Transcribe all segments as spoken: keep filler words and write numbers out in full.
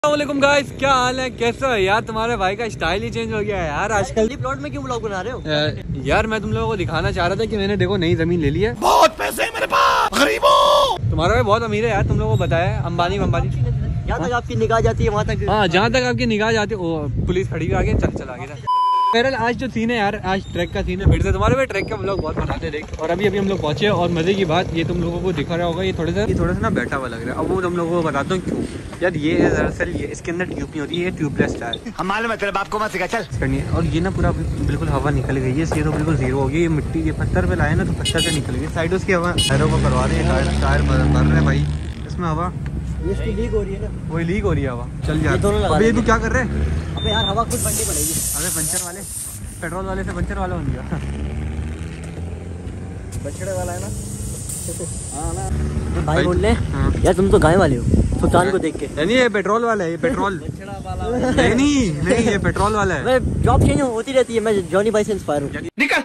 अस्सलामुअलैकुम गाइस, क्या हाल है, कैसे हो यार। तुम्हारे भाई का स्टाइल ही चेंज हो गया है यार आजकल। प्लॉट में क्यों ब्लॉग बना रहे हो? यार मैं तुम लोगों को दिखाना चाह रहा था कि मैंने देखो नई जमीन ले ली है। बहुत पैसे है मेरे पास, गरीब हूँ। तुम्हारा भाई बहुत अमीर है यार, तुम लोगों को बताया अंबानी अंबानी। जहाँ तक आपकी निगाह जाती है वहाँ तक। हाँ, जहाँ तक आपकी निगाह जाती है। पुलिस खड़ी हुई आगे, चल चल आगे। बहरहाल आज जो सीन है यार, आज ट्रैक का सीन है। फिर से तुम्हारे भाई ट्रैक का हम लोग बहुत बनाते देख। और अभी अभी हम लोग पहुंचे और मजे की बात ये तुम लोगों को दिखा रहा होगा, ये थोड़ा सा ये थोड़ा सा ना बैठा हुआ लग रहा है। अब वो तुम लोगों को बताता हूँ क्यों। यार ये दरअसल ये इसके अंदर ट्यूब नहीं होती है, ये ट्यूबलेस टायर। हम मालूम है तेरे बाप को मत सिखा, चल करनी है। और ये ना पूरा बिल्कुल हवा निकल गई है, ये तो बिल्कुल जीरो हो गई। ये मिट्टी ये पत्थर पे लाए ना तो पत्थर से निकल गई। साइड उसकी हवा टायरों को करवा रहे हैं, टायर भर रहे हैं भाई इसमें हवा। ये इसकी लीक हो रही है ना, वही लीक हो रही है हवा। चल यार, अबे ये तू क्या कर रहे हैं? अबे यार हवा खुद बननी पड़ेगी। अबे पंचर वाले, पेट्रोल वाले से पंचर वाला बन गया। बछड़े वाला है ना। हाँ ना भाई बोल ले। हाँ। यार तुम तो गाय वाले हो सुल्तान को देख के। नहीं ये पेट्रोल वाला है, ये पेट्रोल नहीं नहीं नहीं ये पेट्रोल वाला है। जॉब चेंज होती रहती है, मैं जॉनी भाई से इंस्पायर हूँ। निकल,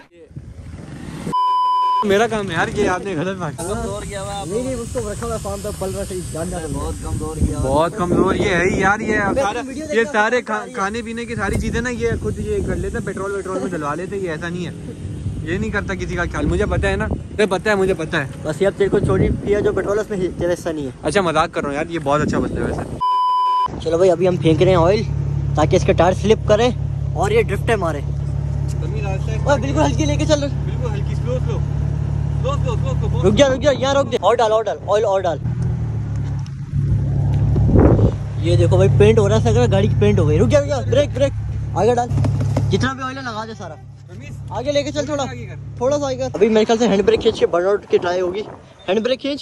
मेरा काम है यार, ये आपने गलत बात। नहीं नहीं उसको रखा हुआ फार्म पे पल रहा है, जान जान बहुत कमजोर किया, बहुत कमजोर ये है यार। ये सारा ये सारे खा, खाने पीने की सारी चीजें ना ये खुद ये कर लेते, पेट्रोल वेट्रोल में डलवा लेते। ये ऐसा नहीं है, ये नहीं करता किसी का ख्याल। मुझे पता है ना, मुझे पता है मुझे पता है। बस ये अब तेरे को चोरी किया जो पेट्रोल उसमें तेरा हिस्सा नहीं है। अच्छा मजाक कर रहा हूँ यार, ये बहुत अच्छा बंदा है वैसे। चलो भाई अभी हम फेंक रहे हैं ऑयल ताकि इसका टायर स्लिप करे और ये ड्रिफ्ट है मारे। बिल्कुल हल्की लेके चल, बिल्कुल हल्की, स्लो स्लो रुक जा रुक जा, यहाँ रोक दे। और डाल और डाल ऑयल और डाल। ये देखो भाई पेंट हो रहा है, गाड़ी की पेंट हो गई। रुक जा रुक जा, ब्रेक ब्रेक आगे डाल, जितना भी ऑयल है लगा दे सारा। आगे लेके चल, थोड़ा थोड़ा सा आगे। अभी मेरे ख्याल से हैंड ब्रेक खींच के बर्नआउट की ट्राई होगी। हैंड ब्रेक खींच।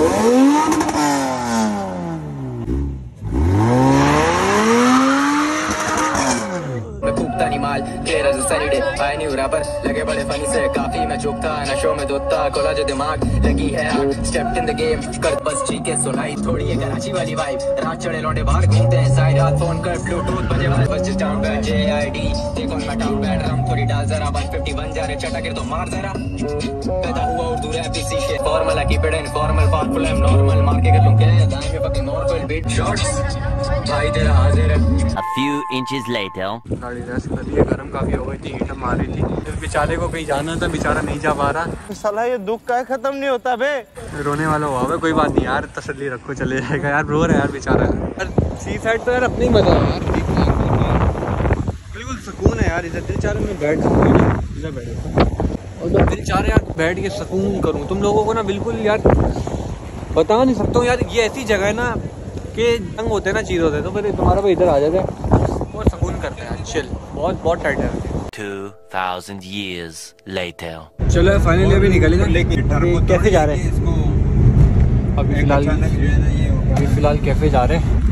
लगे बड़े फनी से काफी मैं चुपता नशों में दोता कोला जो दिमाग लगी है स्टेप्ड इन द गेम कर बस चीखे सुनाई थोड़ी है कराची वाली वाइब। रात चढ़े लौटे बाहर घूमते हैं साइड रात फोन कर ब्लूटूथ बजे वाले बस टाउन बैठ J I D take on my town बैठ रम थोड़ी डाल जरा वन फिफ्टी वन जा रहे चटा गिर तो मार जरा। पैदा हुआ उर्दू रैप इसी से फॉर्मल की पेड इनफॉर्मल पावरफुल एम नॉर्मल मार के कर लूं क्या दाएं में फकिंग नॉर्मल बीट शॉट्स भाई तेरा हाजिर है। A few inches later. गाड़ी रेस्ट कर लिए, गर्म काफी हो गई थी, हीटर मार रही थी। फिर बेचारे को कहीं जाना था, बेचारा नहीं जा पा रहा। साला ये दुख का खत्म नहीं होता बे, रोने वाला हुआ है। कोई बात नहीं यार, तसल्ली रखो, चले जाएगा यार। रो रहा है यार बेचारा। सी साइड तो यार अपनी मजा है यार, बिल्कुल सुकून है यार। इधर दिल चाह रहा मैं बैठ इधर बैठे और जब दिल चाह रहा यार बैठ के सुकून करूँ। तुम लोगों को ना बिल्कुल यार बता नहीं सकता हूँ यार, ये ऐसी जगह है ना कि जंग होते हैं ना, चीज़ होते हैं तो फिर तुम्हारा भाई इधर आ जाते हैं और सुकून करते हैं। चिल, बहुत बहुत टाइट है। Two thousand years later. चलो फाइनली अभी निकले ना, कैफे जा रहे हैं इसको अभी फिलहाल अभी फिलहाल कैफे जा रहे हैं।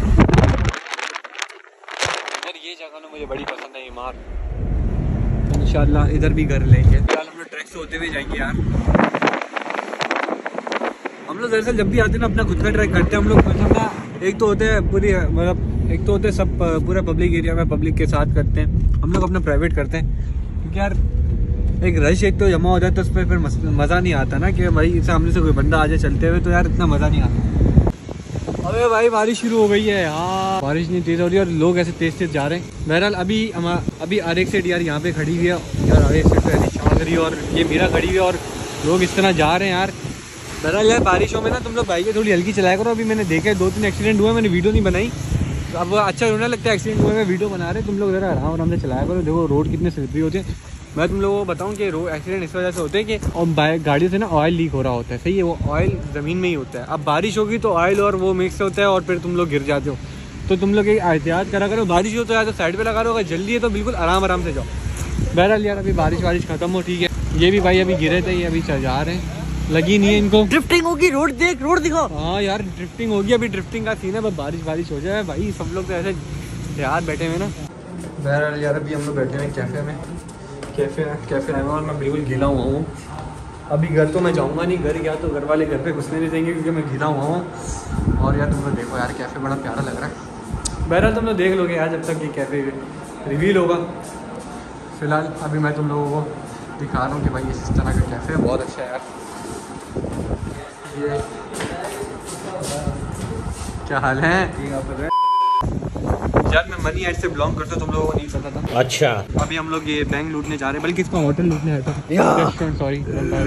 यार ये जगह ना मुझे बड़ी पसंद है, इमार। इंशाल्लाह इधर भी घर लेंगे। फिलहाल हम लोग ट्रैक से होते हुए जाएंगे यार। हम लोग दरअसल जब भी आते हैं ना अपना खुद का ट्रैक करते हैं हम लोग। मतलब ना एक तो होते हैं पूरी मतलब एक तो होते हैं सब पूरा पब्लिक एरिया में पब्लिक के साथ करते हैं, हम लोग अपना प्राइवेट करते हैं। क्योंकि यार एक रश एक तो जमा हो जाता है, उस पर फिर मज़ा नहीं आता ना कि भाई इसे हमने से कोई बंदा आ जाए चलते हुए, तो यार इतना मज़ा नहीं आता। अबे भाई बारिश शुरू हो गई है यार, बारिश नहीं तेज़ हो रही और लोग ऐसे तेज़ तेज़ जा रहे हैं। बहरहाल अभी हम अभी आर एक सेट यार यहाँ पे खड़ी हुई है यार, आर एक सेट पे ऐसी शान करी और ये मेरा खड़ी हुई है और लोग इस तरह जा रहे हैं यार। बहरहाल यार बारिशों में ना तुम लोग बाइकें थोड़ी हल्की चलाया करो। अभी मैंने देखा है दो तीन एक्सीडेंट हुए, मैंने वीडियो नहीं बनाई। तो अब अच्छा होने लगता है एक्सीडेंट हुए में वीडियो बना रहे, तुम लोग ज़रा आराम आराम से चलाया करो। देखो रोड कितने स्लिपरी होते हैं। मैं तुम लोगों को बताऊं कि रोड एक्सीडेंट इस वजह से होते हैं कि और बाइक गाड़ी से ना ऑयल लीक हो रहा होता है। सही है, वो ऑयल ज़मीन में ही होता है। अब बारिश होगी तो ऑयल और वो मिक्स होता है और फिर तुम लोग गिर जाते हो। तो तुम लोग एक एहतियात करा करो, बारिश हो तो या तो साइड पर लगा लो, अगर जल्दी है तो बिल्कुल आराम आराम से जाओ। बहरहाल यार अभी बारिश वारिश खत्म हो, ठीक है। ये भी भाई अभी गिरे थे, ये अभी जा रहे हैं, लगी नहीं है इनको। ड्रिफ्टिंग होगी, रोड देख, रोड दिखा। हाँ यार ड्रिफ्टिंग होगी, अभी ड्रिफ्टिंग का सीन है। बस बारिश बारिश हो जाए भाई, सब लोग तो ऐसे यार बैठे हुए ना। बहरहाल यार अभी हम लोग बैठे हुए कैफ़े में, कैफ़े कैफ़े आए और मैं बिल्कुल गीला हुआ हूँ। अभी घर तो मैं जाऊँगा नहीं, घर गया तो घर वाले घर पे घुसने नहीं देंगे क्योंकि मैं गीला हुआ हूँ। और यार तुम लोग देखो यार कैफ़े बड़ा प्यारा लग रहा है। बहरहाल तुम लोग देख लोगे यार जब तक ये कैफ़े रिवील होगा। फ़िलहाल अभी मैं तुम लोगों को दिखा रहा हूँ कि भाई इस तरह का कैफ़े है, बहुत अच्छा है यार। ये क्या हाल है? यार मैं मनी हाइट से बिलोंग करता हूँ, तुम लोगों को नहीं पता था। अच्छा, अभी हम लोग ये बैंक लूटने जा रहे हैं, बल्कि इसका होटल लूटने आया था। सॉरी,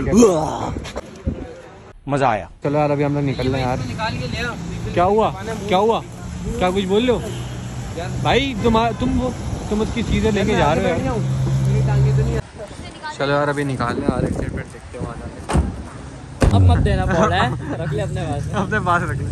मजा आया। चलो यार अभी हम लोग निकल रहे हैं यार। क्या हुआ क्या हुआ क्या कुछ बोल लो भाई, तुम तुम वो तुम उसकी चीजें लेके जा रहे हो यार। चलो यार अभी निकालने आ रहे हैं, देखते हो वहाँ जाके। अब मत देना बोला है, रख ले अपने पास, अपने पास रख ले।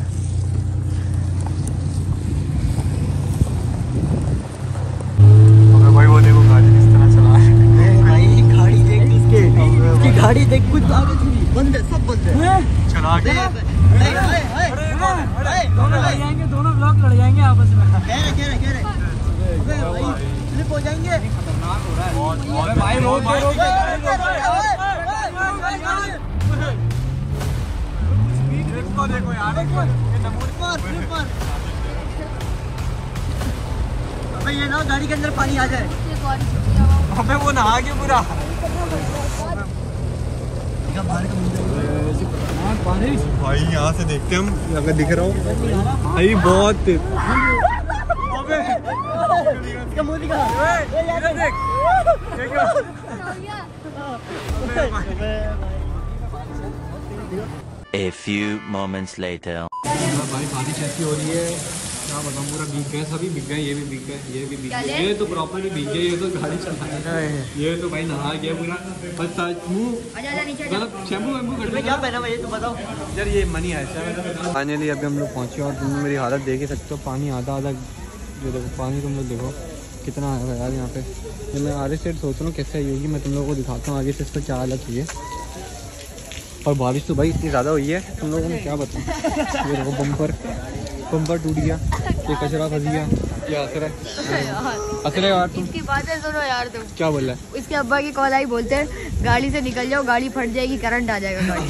भाई वो देखो गाड़ी किस तरह चला रहा है। भाई गाड़ी देख इसके, इसकी गाड़ी देख, कुछ आगे थी, बंद है, सब बंद है। चला के दोनों लड़ जाएंगे, दोनों ब्लॉक लड़ जाएंगे आपस में। कह रहे कह रहे कह रहे अबे भाई स्लिप हो जाएंगे। खतरनाक हो रहा है भाई, रोड पे रोक देखो देखो यार, अबे ये ना गाड़ी के अंदर पानी आ जाए। अबे वो नहा के पूरा भाई, यहाँ से देखते हम अगर दिख रहा हूँ भाई बहुत। इसका मुंह दिखा। A few moments later. भाई बारिश ऐसी हो रही है, क्या बताऊँ, पूरा भीग गए, सभी भीग गए, ये भी भीग गए, ये भी भीग गए, ये तो प्रॉपरली भीग गए, ये तो गाड़ी चला है, ये तो भाई नहा गया पूरा। बस मुँह मतलब शैम्पू वैम्पू कर क्या पहना भाई तुम बताओ यार, ये मनी है। फाइनली अभी हम लोग पहुँचे और तुम मेरी हालत देख ही सकते हो, पानी आधा आधा, जो देखो पानी तुम लोग देखो कितना आया यार यहाँ पे। ये मैं आगे से सोच रहा हूँ कैसे आई होगी, मैं तुम लोगों को दिखाता हूँ आगे से इसका क्या हालत हुई है। और बारिश तो भाई इतनी ज़्यादा हुई है, तुम लोगों को मैं क्या बताऊँ। ये देखो बम्पर बम्पर टूट गया, ये कचरा फंस गया, ये असर है असर है यार। तुम इसकी बातें सुनो यार, तुम क्या बोल रहा है? इसके अब्बा की कॉल आई, बोलते हैं गाड़ी से निकल जाओ, गाड़ी फट जाएगी, करंट आ जाएगा गाड़ी।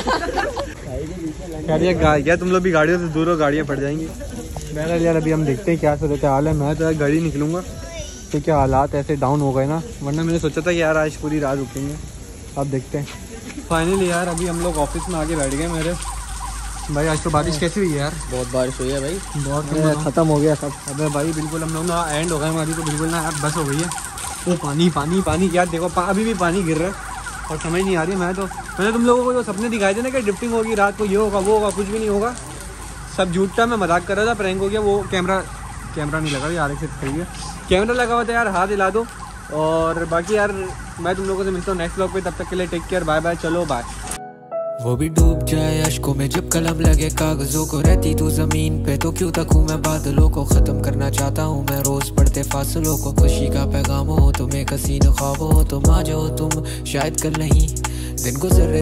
यार ये गा- क्या तुम लोग भी गाड़ियों से दूर हो, गाड़ियाँ फट जाएंगी। बहरहाल यार अभी हम देखते हैं क्या सूरत हाल है। मैं तो यार गाड़ी निकलूँगा तो क्या हालात ऐसे डाउन हो गए ना, वरना मैंने सोचा था कि यार आज पूरी रात रुकेंगे। अब देखते हैं। फाइनली यार अभी हम लोग ऑफिस में आके बैठ गए मेरे भाई। आज तो बारिश कैसी हुई है यार, बहुत बारिश हुई है भाई, बहुत खत्म हो गया सब। अबे भाई बिल्कुल हम लोग ना एंड हो गए हमारी, तो बिल्कुल ना यार बस हो गई है। वो पानी पानी पानी यार देखो, पा, अभी भी पानी गिर रहा है और समझ नहीं आ रही। मैं तो मैंने तुम लोगों को जो सपने दिखाए थे ना कि ड्रिफ्टिंग होगी रात को, ये होगा वो होगा, कुछ भी नहीं होगा, सब झूठ था। मैं मजाक कर रहा था, प्रैंक हो गया। वो कैमरा कैमरा नहीं लगा यार, एक सही है, कैमरा लगा हुआ था यार, हाथ हिला दो। और बाकी यार मैं तुम लोगों से मिलता हूँ नेक्स्ट व्लॉग पे, तब तक के लिए टेक केयर, बाय बाय, चलो बाय। वो भी डूब जाए अश्कों में जब कलम लगे कागजों को, रहती तू जमीन पे तो क्यों तक हूँ मैं बादलों को, खत्म करना चाहता हूँ मैं रोज पड़ते फासलों को। खुशी का पैगाम हो तुम्हें, कसीन ख्वाब हो तुम, आ जाओ तुम, शायद कल नहीं दिन गुजर